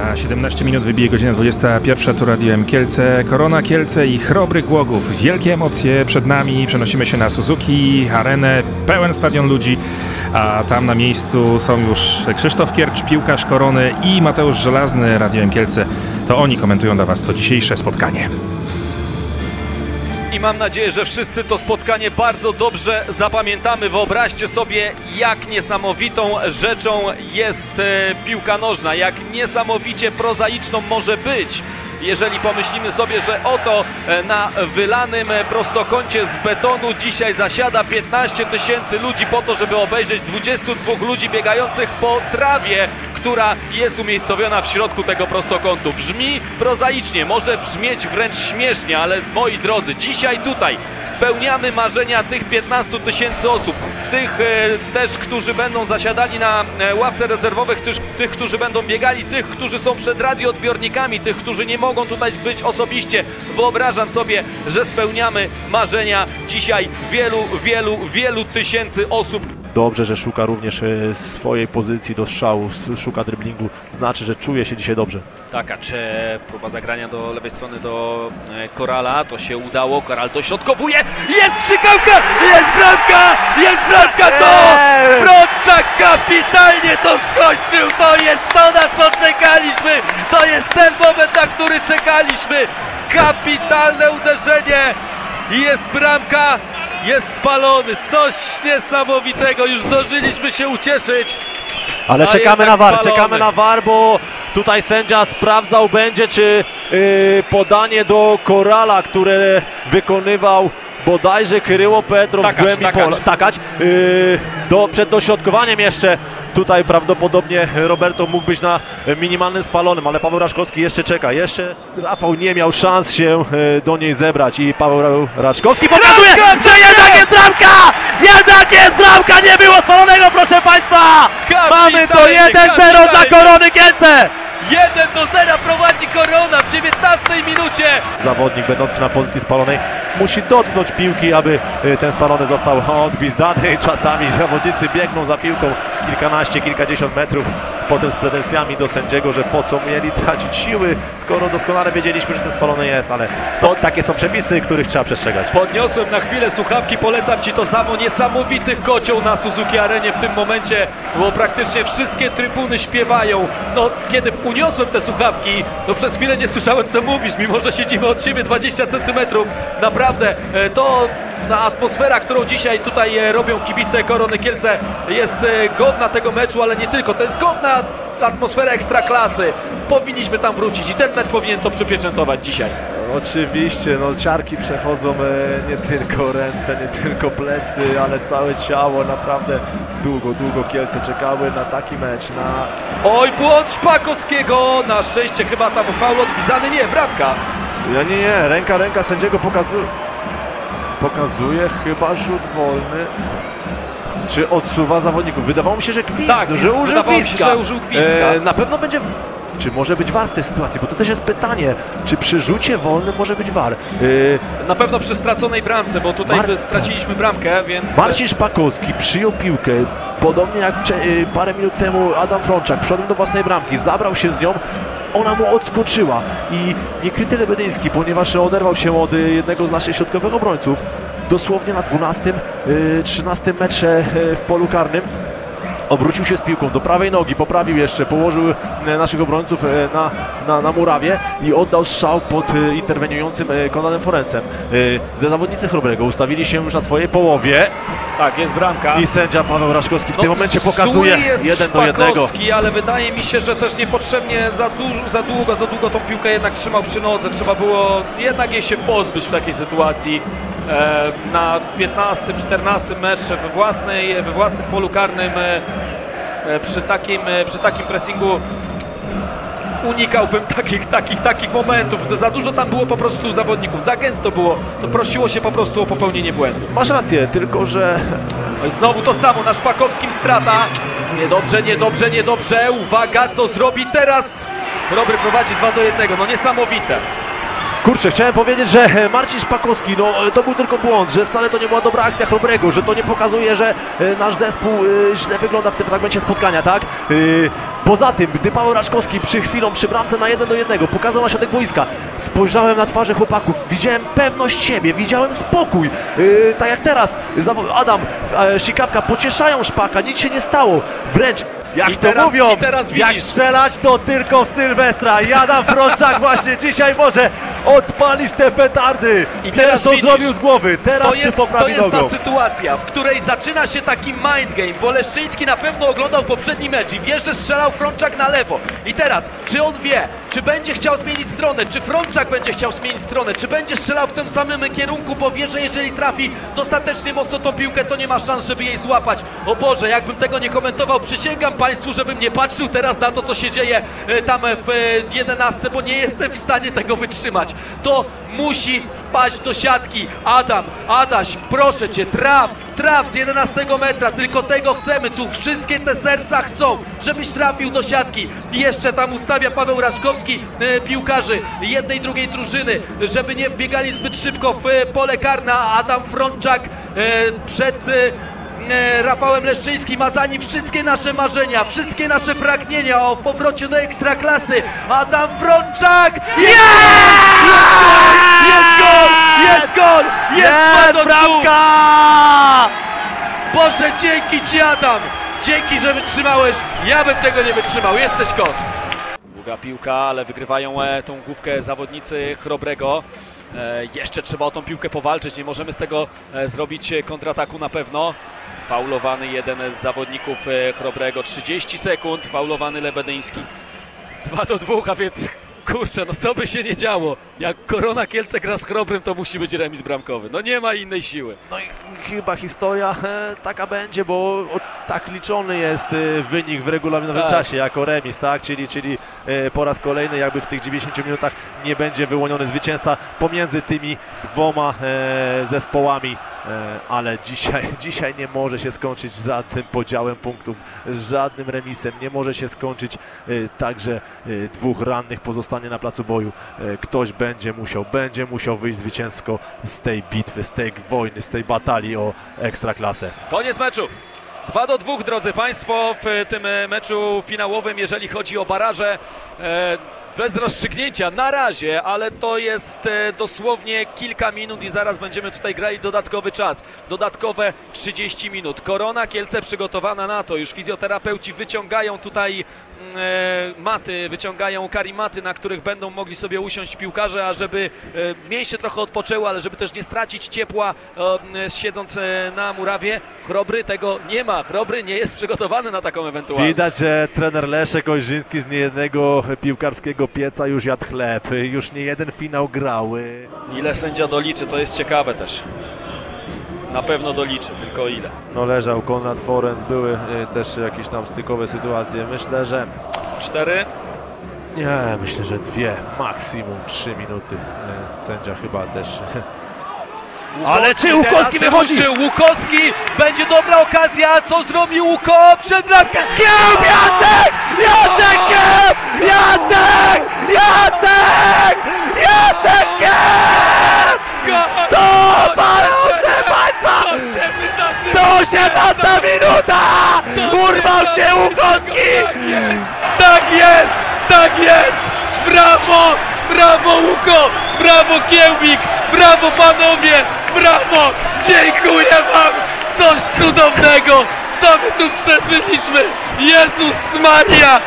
Za 17 minut wybije godzina 21. Tu Radio M Kielce, Korona Kielce i Chrobry Głogów. Wielkie emocje przed nami. Przenosimy się na Suzuki Arenę, pełen stadion ludzi, a tam na miejscu są już Krzysztof Kiercz, piłkarz Korony, i Mateusz Żelazny, Radio M Kielce. To oni komentują dla Was to dzisiejsze spotkanie. I mam nadzieję, że wszyscy to spotkanie bardzo dobrze zapamiętamy. Wyobraźcie sobie, jak niesamowitą rzeczą jest piłka nożna, jak niesamowicie prozaiczną może być. Jeżeli pomyślimy sobie, że oto na wylanym prostokącie z betonu dzisiaj zasiada 15 tysięcy ludzi po to, żeby obejrzeć 22 ludzi biegających po trawie, która jest umiejscowiona w środku tego prostokątu. Brzmi prozaicznie, może brzmieć wręcz śmiesznie, ale moi drodzy, dzisiaj tutaj spełniamy marzenia tych 15 tysięcy osób, tych też, którzy będą zasiadali na ławce rezerwowych, tych, którzy będą biegali, tych, którzy są przed radioodbiornikami, tych, którzy nie mogą tutaj być osobiście. Wyobrażam sobie, że spełniamy marzenia dzisiaj wielu tysięcy osób. Dobrze, że szuka również swojej pozycji do strzału, szuka driblingu, znaczy, że czuje się dzisiaj dobrze. Tak, a czy próba zagrania do lewej strony do Korala, to się udało, Koral dośrodkowuje, jest strzykałka, jest bramka, to Frączak kapitalnie to skończył, to jest to, na co czekaliśmy, to jest ten moment, na który czekaliśmy, kapitalne uderzenie i jest bramka. Jest spalony, coś niesamowitego, już zdążyliśmy się ucieszyć. Ale czekamy na VAR, bo tutaj sędzia sprawdzał będzie, czy podanie do Korala, które wykonywał bodajże Kryło Petrow z głębi pola. Przed dośrodkowaniem jeszcze tutaj prawdopodobnie Roberto mógł być na minimalnym spalonym, ale Paweł Raczkowski jeszcze czeka. Jeszcze Rafał nie miał szans się do niej zebrać i Paweł Raczkowski pokazuje, że jednak jest bramka! Jednak jest bramka! Nie było spalonego, proszę Państwa! Mamy to 1-0 dla Korony Kielce! 1-0 prowadzi Korona w 19 minucie. Zawodnik będący na pozycji spalonej musi dotknąć piłki, aby ten spalony został odgwizdany. Czasami zawodnicy biegną za piłką kilkadziesiąt metrów, potem z pretensjami do sędziego, że po co mieli tracić siły, skoro doskonale wiedzieliśmy, że ten spalony jest, ale takie są przepisy, których trzeba przestrzegać. Podniosłem na chwilę słuchawki, polecam Ci to samo. Niesamowity kocioł na Suzuki Arenie w tym momencie, bo praktycznie wszystkie trybuny śpiewają. No, kiedy uniosłem te słuchawki, to przez chwilę nie słyszałem, co mówisz, mimo że siedzimy od siebie 20 centymetrów. Naprawdę, to atmosfera, którą dzisiaj tutaj robią kibice Korony Kielce, jest godna tego meczu, ale nie tylko. To jest godna atmosfera ekstraklasy. Powinniśmy tam wrócić i ten mecz powinien to przypieczętować dzisiaj. Oczywiście, ciarki przechodzą nie tylko ręce, nie tylko plecy, ale całe ciało. Naprawdę długo Kielce czekały na taki mecz. Oj, błąd Szpakowskiego! Na szczęście chyba tam faul odpisany, nie, bramka. Nie, ręka sędziego pokazuje chyba rzut wolny. Czy odsuwa zawodników? Wydawało mi się, że gwizd, że użył gwizdka. Na pewno będzie... Czy może być VAR w tej sytuacji? Bo to też jest pytanie, czy przy rzucie wolnym może być VAR? Na pewno przy straconej bramce, bo tutaj straciliśmy bramkę, więc... Marcin Szpakowski przyjął piłkę, podobnie jak parę minut temu Adam Frączak, przodem do własnej bramki, zabrał się z nią, ona mu odskoczyła i niekryty Lebedyński, ponieważ oderwał się od jednego z naszych środkowych obrońców, dosłownie na 12-13 metrze w polu karnym. Obrócił się z piłką do prawej nogi, poprawił jeszcze, położył naszych obrońców na murawie i oddał strzał pod interweniującym Konradem Forencem. Zawodnicy Chrobrego ustawili się już na swojej połowie. Tak, jest bramka. I sędzia Paweł Raczkowski w tym momencie pokazuje 1-1. Ale wydaje mi się, że też niepotrzebnie za długo tą piłkę jednak trzymał przy nodze. Trzeba było jednak jej się pozbyć w takiej sytuacji. Na 15-14 metrze we własnym polu karnym przy takim pressingu unikałbym takich momentów. Za dużo tam było po prostu zawodników, za gęsto było, to prosiło się po prostu o popełnienie błędu. Masz rację, tylko że... Znowu to samo, na Szpakowskim strata. Niedobrze, uwaga, co zrobi teraz? Chrobry prowadzi 2-1, no niesamowite. Kurczę, chciałem powiedzieć, że Marcin Szpakowski, to był tylko błąd, że wcale to nie była dobra akcja Chrobrego, że to nie pokazuje, że nasz zespół źle wygląda w tym fragmencie spotkania, tak? Poza tym, gdy Paweł Raczkowski przy bramce na 1-1 pokazał na środek boiska, spojrzałem na twarze chłopaków, widziałem pewność siebie, widziałem spokój. Tak jak teraz Adam, Sikawka pocieszają Szpaka, nic się nie stało. Wręcz, jak to mówią, jak strzelać to tylko w Sylwestra. I Adam Frączak właśnie dzisiaj może odpalić te petardy. I teraz on zrobił z głowy, teraz czy poprawi nogą. To jest ta sytuacja, w której zaczyna się taki mind game, bo Leszczyński na pewno oglądał poprzedni mecz i wie, że strzelał Frączak na lewo. I teraz, czy on wie, czy będzie chciał zmienić stronę, czy Frączak będzie chciał zmienić stronę, czy będzie strzelał w tym samym kierunku, bo wie, że jeżeli trafi dostatecznie mocno tą piłkę, to nie ma szans, żeby jej złapać. O Boże, jakbym tego nie komentował, przysięgam Państwu, żebym nie patrzył teraz na to, co się dzieje tam w 11, bo nie jestem w stanie tego wytrzymać. To musi wpaść do siatki. Adaś, proszę Cię, traf z 11 metra, tylko tego chcemy, tu wszystkie te serca chcą, żebyś trafił do siatki. I jeszcze tam ustawia Paweł Raczkowski piłkarzy jednej i drugiej drużyny, żeby nie wbiegali zbyt szybko w pole karne. Adam Frączak przed Rafałem Leszczyńskim ma za nim wszystkie nasze marzenia, wszystkie nasze pragnienia o powrocie do Ekstraklasy. Adam Frączak! Jest gol! Jest bramka! Boże, dzięki Ci, Adam! Dzięki, że wytrzymałeś. Ja bym tego nie wytrzymał. Jesteś kot. Długa piłka, ale wygrywają tą główkę zawodnicy Chrobrego. Jeszcze trzeba o tą piłkę powalczyć. Nie możemy z tego zrobić kontrataku na pewno. Faulowany jeden z zawodników Chrobrego. 30 sekund. Faulowany Lebedyński. 2-2, a więc kurczę, no co by się nie działo. Jak Korona Kielce gra z Chrobrym, to musi być remis bramkowy. No nie ma innej siły. No i chyba historia taka będzie, bo tak liczony jest wynik w regulaminowym czasie jako remis, tak? Czyli po raz kolejny jakby w tych 90 minutach nie będzie wyłoniony zwycięzca pomiędzy tymi dwoma zespołami, ale dzisiaj nie może się skończyć żadnym podziałem punktów, żadnym remisem, nie może się skończyć także dwóch rannych pozostanie na placu boju. Ktoś będzie musiał wyjść zwycięsko z tej bitwy, z tej wojny, z tej batalii o Ekstraklasę. Koniec meczu. 2-2, drodzy Państwo, w tym meczu finałowym, jeżeli chodzi o baraże. Bez rozstrzygnięcia na razie, ale to jest dosłownie kilka minut i zaraz będziemy tutaj grali dodatkowy czas. Dodatkowe 30 minut. Korona Kielce przygotowana na to. Już fizjoterapeuci wyciągają tutaj maty, wyciągają karimaty, na których będą mogli sobie usiąść piłkarze, a żeby mięśnie trochę odpoczęły, ale żeby też nie stracić ciepła siedząc na murawie. Chrobry tego nie ma. Chrobry nie jest przygotowany na taką ewentualność. Widać, że trener Leszek Ojrzyński z niejednego piłkarskiego pieca już jadł chleb, już nie jeden finał grał. Ile sędzia doliczy, to jest ciekawe też. Na pewno doliczy, tylko ile. No leżał Konrad Forens, były też jakieś tam stykowe sytuacje. Myślę, że z 4? Nie, myślę, że 2, maksimum 3 minuty. Sędzia chyba też. Ale czy Łukowski wychodzi? Łukowski, będzie dobra okazja, co zrobi Łuko przed bramkę? Kieł, Jacek! Jacek! Stop! Proszę Państwa! 118 minuta! Urwał się Łukowski! Tak jest! Brawo Łuko! Brawo Kiełbik! Brawo panowie! Brawo! Dziękuję Wam! Coś cudownego! Co my tu przeżyliśmy? Jezus Maria!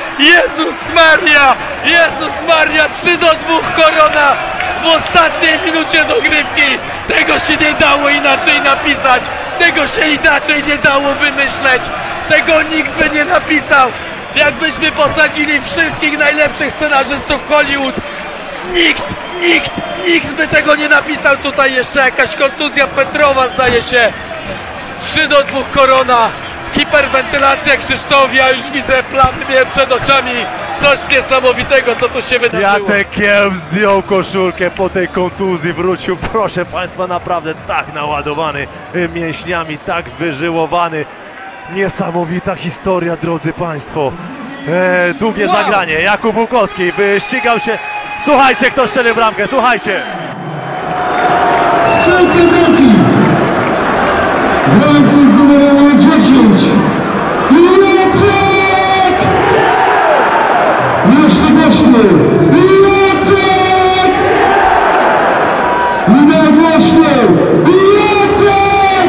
3-2 Korona! W ostatniej minucie dogrywki! Tego się nie dało inaczej napisać! Tego się inaczej nie dało wymyśleć! Tego nikt by nie napisał! Jakbyśmy posadzili wszystkich najlepszych scenarzystów Hollywood! Nikt by tego nie napisał. Tutaj jeszcze jakaś kontuzja Petrowa, zdaje się. 3-2 Korona. Hiperwentylacja Krzysztofia. Już widzę plamy przed oczami. Coś niesamowitego, co tu się wydarzyło. Jacek Kieł zdjął koszulkę po tej kontuzji. Wrócił, proszę Państwa, naprawdę tak naładowany mięśniami, tak wyżyłowany. Niesamowita historia, drodzy Państwo. Długie zagranie. Jakub Łukowski wyścigał się. Słuchajcie, kto strzelił bramkę, słuchajcie. Strzelca bramki. Grający z numerem 10. Jacek Jeszcze głośniej! Jacek! I najgłośniej! Jacek!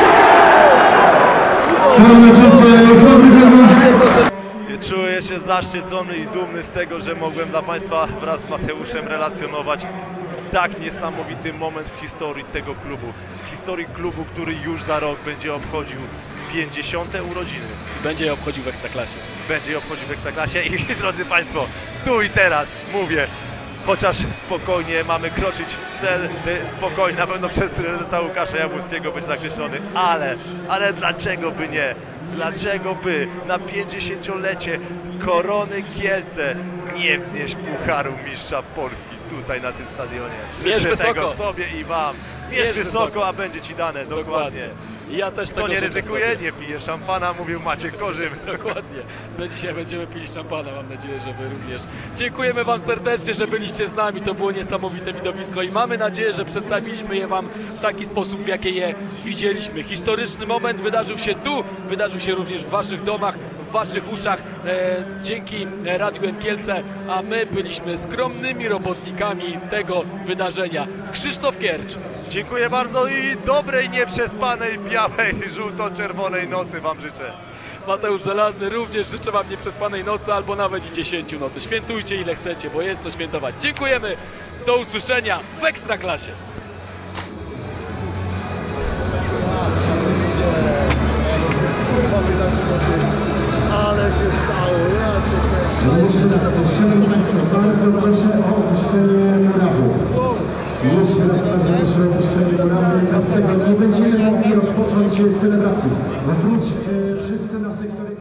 Czuję się zaszczycony i dumny z tego, że mogłem dla Państwa wraz z Mateuszem relacjonować tak niesamowity moment w historii tego klubu. W historii klubu, który już za rok będzie obchodził 50. urodziny. Będzie je obchodził w Ekstraklasie. Będzie je obchodził w Ekstraklasie i drodzy Państwo, tu i teraz mówię, chociaż spokojnie mamy kroczyć cel, spokojnie, na pewno przez prezesa Łukasza Jabłońskiego być nakreślony, ale dlaczego by nie? Dlaczego by na 50-lecie Korony Kielce nie wznieść pucharu mistrza Polski tutaj na tym stadionie? Życzę tego sobie i Wam. Mierz wysoko, a będzie Ci dane, dokładnie. Ja też tego Kto nie ryzykuje, sobie. nie pije szampana, mówił Maciek Korzym. Dokładnie. My dzisiaj będziemy pili szampana, mam nadzieję, że Wy również. Dziękujemy Wam serdecznie, że byliście z nami, to było niesamowite widowisko i mamy nadzieję, że przedstawiliśmy je Wam w taki sposób, w jaki je widzieliśmy. Historyczny moment wydarzył się tu, wydarzył się również w Waszych domach, w Waszych uszach, dzięki Radiu M Kielce, a my byliśmy skromnymi robotnikami tego wydarzenia. Krzysztof Kiercz. Dziękuję bardzo i dobrej, nieprzespanej, białej, żółto-czerwonej nocy Wam życzę. Mateusz Żelazny, również życzę Wam nieprzespanej nocy albo nawet i 10 nocy. Świętujcie ile chcecie, bo jest co świętować. Dziękujemy, do usłyszenia w Ekstraklasie. Ale się stało, Szanowni Państwo, bardzo proszę o opuszczenie murawu. Jeszcze raz bardzo proszę o opuszczenie murawu. Bez tego nie będziemy mogli rozpocząć celebracji. Wróćcie wszyscy na sektor.